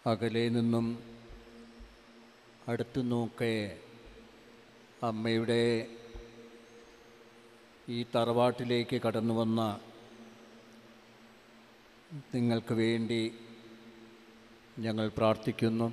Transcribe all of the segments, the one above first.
അകലെ നിന്നും അടുത്തു നോക്കെ അമ്മയുടെ ഈ തറവാട്ടിലേക്ക് കടന്നു വന്ന നിങ്ങൾക്ക് വേണ്ടി ഞങ്ങൾ പ്രാർത്ഥിക്കുന്നു.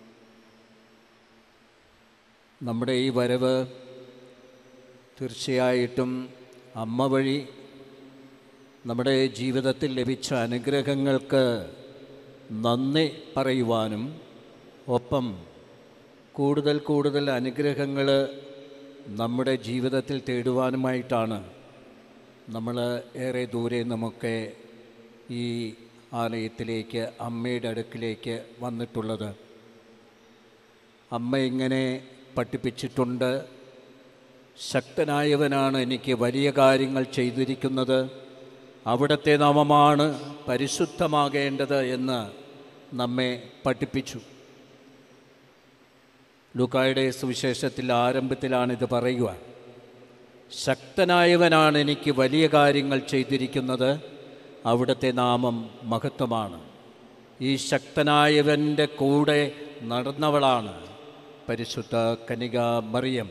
നമ്മുടെ ഈ വരവ് തീർച്ചയായിട്ടും അമ്മ വഴി നമ്മുടെ ജീവിതത്തിൽ ലഭിച്ച അനുഗ്രഹങ്ങൾക്ക് നന്ദി പറയുവാനും ഒപ്പം കൂടുതൽ കൂടുതൽ അനുഗ്രഹങ്ങൾ നമ്മുടെ ജീവിതത്തിൽ തേടുവാനുമായിട്ടാണ് നമ്മൾ ഏറെ ദൂരെ നമുക്ക് ഈ ആലയത്തിലേക്ക് അമ്മയുടെ അടുക്കിലേക്ക് വന്നിട്ടുള്ളത്. അമ്മ ഇങ്ങനെ പഠിപ്പിച്ചിട്ടുണ്ട്, ശക്തനായവനാണ് എനിക്ക് വലിയ കാര്യങ്ങൾ ചെയ്തിരിക്കുന്നത്, അവിടുത്തെ നാമമാണ് പരിശുദ്ധമാകേണ്ടത് എന്ന് നമ്മെ പഠിപ്പിച്ചു. ലൂക്കായുടെ സുവിശേഷത്തിൽ ആരംഭത്തിലാണിത് പറയുക. ശക്തനായവനാണ് എനിക്ക് വലിയ കാര്യങ്ങൾ ചെയ്തിരിക്കുന്നത്, അവിടുത്തെ നാമം മഹത്വമാണ്. ഈ ശക്തനായവൻ്റെ കൂടെ നടന്നവളാണ് പരിശുദ്ധ കന്യക മറിയം.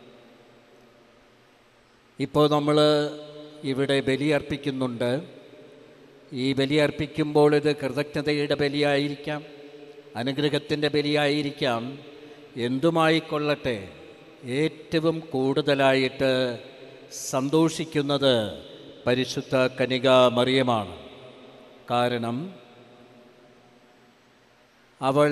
ഇപ്പോൾ നമ്മൾ ഇവിടെ ബലിയർപ്പിക്കുന്നുണ്ട്. ഈ ബലിയർപ്പിക്കുമ്പോൾ ഇത് കൃതജ്ഞതയുടെ ബലിയായിരിക്കാം, അനുഗ്രഹത്തിൻ്റെ ബലിയായിരിക്കാം, എന്തുമായിക്കൊള്ളട്ടെ ഏറ്റവും കൂടുതലായിട്ട് സന്തോഷിക്കുന്നത് പരിശുദ്ധ കന്യക മറിയമാണ്. കാരണം അവൾ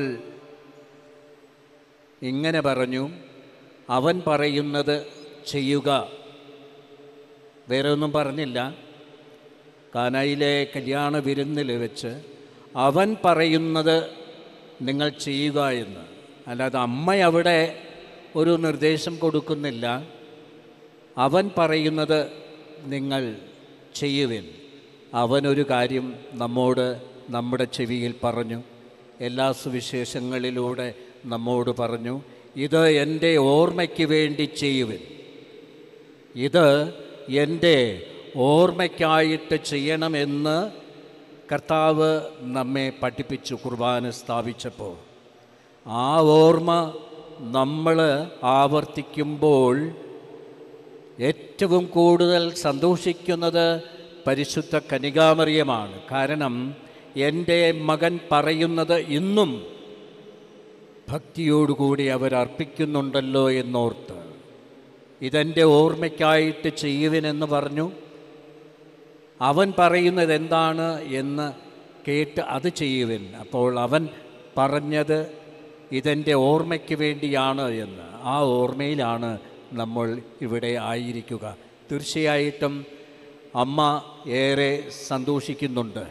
ഇങ്ങനെ പറഞ്ഞു, അവൻ പറയുന്നത് ചെയ്യുക. വേറെ ഒന്നും പറഞ്ഞില്ല. കാനായിലെ കല്യാണ വിരുന്നിൽ വെച്ച് അവൻ പറയുന്നത് നിങ്ങൾ ചെയ്യുക എന്ന്. അല്ലാതെ അമ്മ അവിടെ ഒരു നിർദ്ദേശം കൊടുക്കുന്നില്ല. അവൻ പറയുന്നത് നിങ്ങൾ ചെയ്യുവിൻ. അവനൊരു കാര്യം നമ്മോട് നമ്മുടെ ചെവിയിൽ പറഞ്ഞു, എല്ലാ സുവിശേഷങ്ങളിലൂടെ നമ്മോട് പറഞ്ഞു, ഇത് എൻ്റെ ഓർമ്മയ്ക്ക് വേണ്ടി ചെയ്യുവിൻ, ഇത് എൻ്റെ ഓർമ്മയ്ക്കായിട്ട് ചെയ്യണമെന്ന് കർത്താവ് നമ്മെ പഠിപ്പിച്ചു കുർബാന സ്ഥാപിച്ചപ്പോൾ. ആ ഓർമ്മ നമ്മൾ ആവർത്തിക്കുമ്പോൾ ഏറ്റവും കൂടുതൽ സന്തോഷിക്കുന്നത് പരിശുദ്ധ കന്യകാമറിയമാണ്. കാരണം എൻ്റെ മകൻ പറയുന്നത് ഇന്നും ഭക്തിയോടുകൂടി അവരർപ്പിക്കുന്നുണ്ടല്ലോ എന്നോർത്ത് ഇതെൻ്റെ ഓർമ്മയ്ക്കായിട്ട് ചെയ്യുവിനെന്ന് പറഞ്ഞു. അവൻ പറയുന്നത് എന്താണ് എന്ന് കേട്ട് അത് ചെയ്യുവിൻ. അപ്പോൾ അവൻ പറഞ്ഞത് ഇതെൻ്റെ ഓർമ്മയ്ക്ക് വേണ്ടിയാണ് എന്ന്. ആ ഓർമ്മയിലാണ് നമ്മൾ ഇവിടെ ആയിരിക്കുക. തീർച്ചയായിട്ടും അമ്മ ഏറെ സന്തോഷിക്കുന്നുണ്ട്.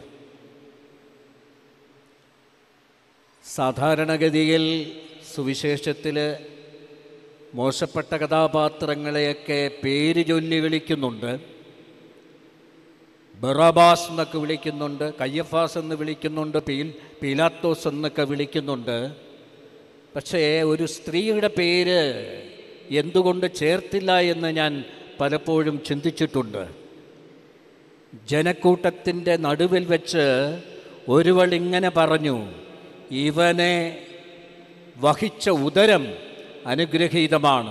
സാധാരണഗതിയിൽ സുവിശേഷത്തിൽ മോശപ്പെട്ട കഥാപാത്രങ്ങളെയൊക്കെ പേര് ചൊല്ലി വിളിക്കുന്നുണ്ട്. ബറാബാസ് എന്നൊക്കെ വിളിക്കുന്നുണ്ട്, കയ്യഫാസ് എന്ന് വിളിക്കുന്നുണ്ട്, പീലാത്തോസ് എന്നൊക്കെ വിളിക്കുന്നുണ്ട്. പക്ഷേ ഒരു സ്ത്രീയുടെ പേര് എന്തുകൊണ്ട് ചേർത്തില്ല എന്ന് ഞാൻ പലപ്പോഴും ചിന്തിച്ചിട്ടുണ്ട്. ജനക്കൂട്ടത്തിൻ്റെ നടുവിൽ വെച്ച് ഒരുവൾ ഇങ്ങനെ പറഞ്ഞു, ഇവനെ വഹിച്ച ഉദരം അനുഗ്രഹീതമാണ്,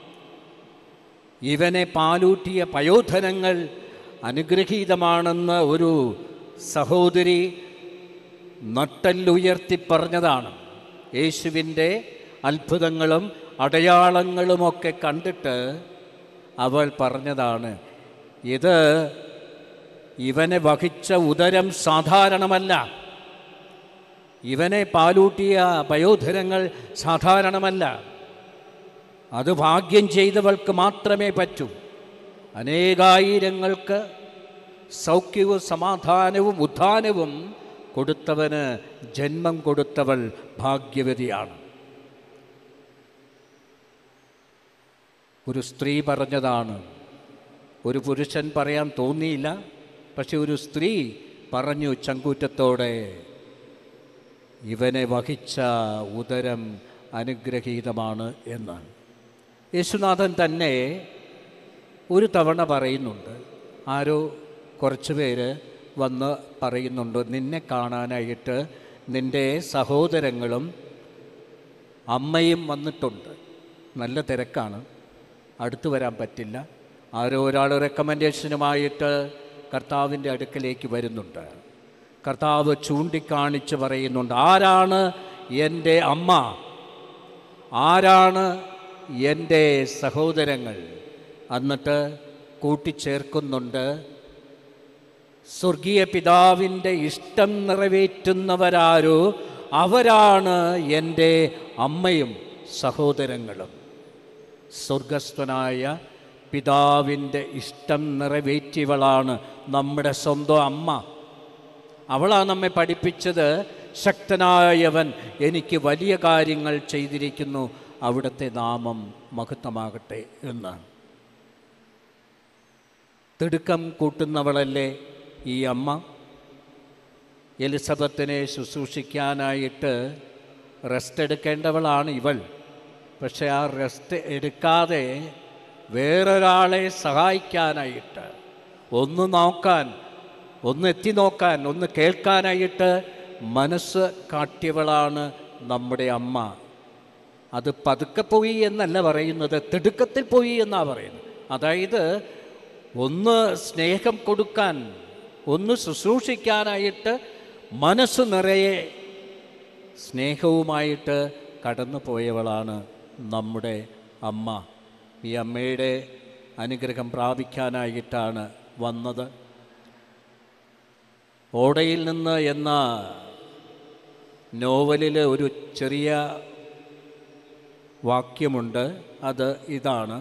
ഇവനെ പാലൂട്ടിയ പയോധനങ്ങൾ അനുഗ്രഹീതമാണെന്ന് ഒരു സഹോദരി നട്ടെല്ലുയർത്തി പറഞ്ഞതാണ്. യേശുവിൻ്റെ അത്ഭുതങ്ങളും അടയാളങ്ങളുമൊക്കെ കണ്ടിട്ട് അവൾ പറഞ്ഞതാണ്, ഇത് ഇവനെ വഹിച്ച ഉദരം സാധാരണമല്ല, ഇവനെ പാലൂട്ടിയ പയോധരങ്ങൾ സാധാരണമല്ല, അത് ഭാഗ്യം ചെയ്തവൾക്ക് മാത്രമേ പറ്റൂ. അനേകായിരങ്ങൾക്ക് സൗഖ്യവും സമാധാനവും ഉദ്ധാനവും കൊടുത്തവന് ജന്മം കൊടുത്തവൾ ഭാഗ്യവതിയാണ്. ഒരു സ്ത്രീ പറഞ്ഞതാണ്, ഒരു പുരുഷൻ പറയാൻ തോന്നിയില്ല, പക്ഷെ ഒരു സ്ത്രീ പറഞ്ഞു ചങ്കൂറ്റത്തോടെ, ഇവനെ വഹിച്ച ഉദരം അനുഗ്രഹീതമാണ് എന്ന്. യേശുനാഥൻ തന്നെ ഒരു തവണ പറയുന്നുണ്ട്. ആരോ കുറച്ച് പേര് വന്ന് പറയുന്നുണ്ട്, നിന്നെ കാണാനായിട്ട് നിൻ്റെ സഹോദരങ്ങളും അമ്മയും വന്നിട്ടുണ്ട്. നല്ല തിരക്കാണ്, അടുത്തു വരാൻ പറ്റില്ല. ആരോ ഒരാൾ റെക്കമെൻഡേഷനുമായിട്ട് കർത്താവിൻ്റെ അടുക്കലേക്ക് വരുന്നുണ്ട്. കർത്താവ് ചൂണ്ടിക്കാണിച്ച് പറയുന്നുണ്ട്, ആരാണ് എൻ്റെ അമ്മ, ആരാണ് എൻ്റെ സഹോദരങ്ങൾ. എന്നിട്ട് കൂട്ടിച്ചേർക്കുന്നുണ്ട്, സ്വർഗീയ പിതാവിൻ്റെ ഇഷ്ടം നിറവേറ്റുന്നവരാരോ അവരാണ് എൻ്റെ അമ്മയും സഹോദരങ്ങളും. സ്വർഗസ്ഥനായ പിതാവിൻ്റെ ഇഷ്ടം നിറവേറ്റിയവളാണ് നമ്മുടെ സ്വന്തം അമ്മ. അവളാണ് നമ്മെ പഠിപ്പിച്ചത്, ശക്തനായവൻ എനിക്ക് വലിയ കാര്യങ്ങൾ ചെയ്തിരിക്കുന്നു, അവിടുത്തെ നാമം മഹത്വമാകട്ടെ എന്ന്. തിടുക്കം കൂട്ടുന്നവളല്ലേ ഈ അമ്മ. എലിസബത്തിനെ ശുശ്രൂഷിക്കാനായിട്ട് റെസ്റ്റ് എടുക്കേണ്ടവളാണ് ഇവൾ. പക്ഷെ ആ റെസ്റ്റ് എടുക്കാതെ വേറൊരാളെ സഹായിക്കാനായിട്ട്, ഒന്ന് നോക്കാൻ, ഒന്ന് എത്തി നോക്കാൻ, ഒന്ന് കേൾക്കാനായിട്ട് മനസ്സ് കാട്ടിയവളാണ് നമ്മുടെ അമ്മ. അത് പതുക്കെ പോയി എന്നല്ല പറയുന്നത്, തിടുക്കത്തിൽ പോയി എന്നാണ് പറയുന്നത്. അതായത് ഒന്ന് സ്നേഹം കൊടുക്കാൻ, ഒന്ന് ശുശ്രൂഷിക്കാനായിട്ട് മനസ്സ് നിറയെ സ്നേഹവുമായിട്ട് കടന്നു പോയവളാണ് നമ്മുടെ അമ്മ. ഈ അമ്മയുടെ അനുഗ്രഹം പ്രാപിക്കാനായിട്ടാണ് വന്നത്. ഓടയിൽ നിന്ന് എന്ന നോവലിൽ ഒരു ചെറിയ വാക്യമുണ്ട്. അത് ഇതാണ്: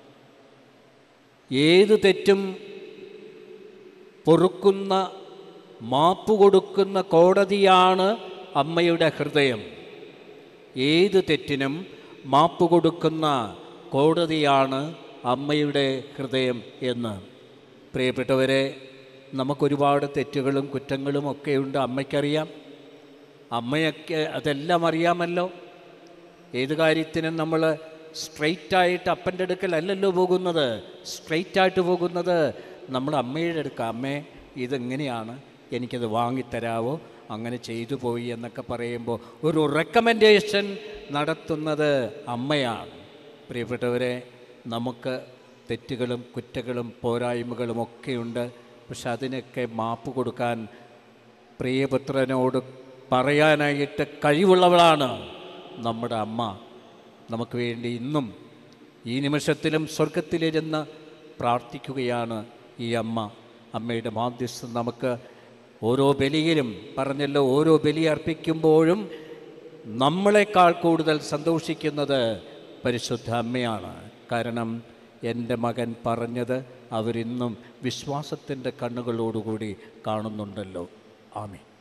ഏത് തെറ്റും പൊറുക്കുന്ന, മാപ്പ് കൊടുക്കുന്ന കോടതിയാണ് അമ്മയുടെ ഹൃദയം. ഏത് തെറ്റിനും മാപ്പ് കൊടുക്കുന്ന കോടതിയാണ് അമ്മയുടെ ഹൃദയം എന്ന്. പ്രിയപ്പെട്ടവരെ, നമുക്കൊരുപാട് തെറ്റുകളും കുറ്റങ്ങളും ഒക്കെയുണ്ട്. അമ്മയ്ക്കറിയാം, അമ്മയൊക്കെ അതെല്ലാം അറിയാമല്ലോ. ഏത് കാര്യത്തിനും നമ്മൾ സ്ട്രെയിറ്റായിട്ട് അപ്പൻ്റെ അടുക്കലല്ലല്ലോ പോകുന്നത്. സ്ട്രെയിറ്റായിട്ട് പോകുന്നത് നമ്മൾ അമ്മയുടെ അടുക്ക. അമ്മേ, ഇതെങ്ങനെയാണ്, എനിക്കത് വാങ്ങിത്തരാവോ, അങ്ങനെ ചെയ്തു പോയി എന്നൊക്കെ പറയുമ്പോൾ ഒരു റെക്കമെൻഡേഷൻ നടത്തുന്നത് അമ്മയാണ്. പ്രിയപ്പെട്ടവരെ, നമുക്ക് തെറ്റുകളും കുറ്റങ്ങളും പോരായ്മകളും ഒക്കെയുണ്ട്. പക്ഷെ അതിനൊക്കെ മാപ്പ് കൊടുക്കാൻ പ്രിയപുത്രനോട് പറയാനായിട്ട് കഴിവുള്ളവളാണ് നമ്മുടെ അമ്മ. നമുക്ക് വേണ്ടി ഇന്നും ഈ നിമിഷത്തിലും സ്വർഗത്തിലിരുന്ന് പ്രാർത്ഥിക്കുകയാണ് ഈ അമ്മ. അമ്മയുടെ മാധ്യസ്ഥം നമുക്ക് ഓരോ ബലിയിലും പറഞ്ഞല്ലോ, ഓരോ ബലി അർപ്പിക്കുമ്പോഴും നമ്മളെക്കാൾ കൂടുതൽ സന്തോഷിക്കുന്നത് പരിശുദ്ധ അമ്മയാണ്. കാരണം എൻ്റെ മകൻ പറഞ്ഞത് അവരിന്നും വിശ്വാസത്തിൻ്റെ കണ്ണുകളോടുകൂടി കാണുന്നുണ്ടല്ലോ. ആമേൻ.